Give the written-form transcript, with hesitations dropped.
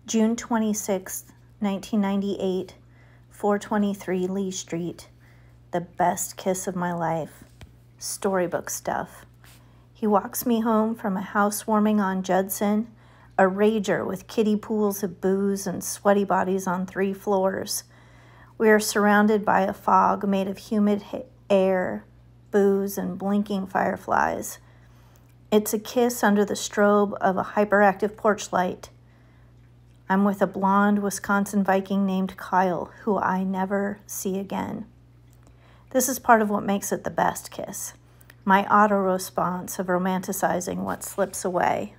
June 26th, 1998, 423 Lee Street. The best kiss of my life. Storybook stuff. He walks me home from a housewarming on Judson, a rager with kiddie pools of booze and sweaty bodies on 3 floors. We are surrounded by a fog made of humid air, booze, and blinking fireflies. It's a kiss under the strobe of a hyperactive porch light. I'm with a blonde Wisconsin Viking named Kyle, who I never see again. This is part of what makes it the best kiss. My auto response of romanticizing what slips away.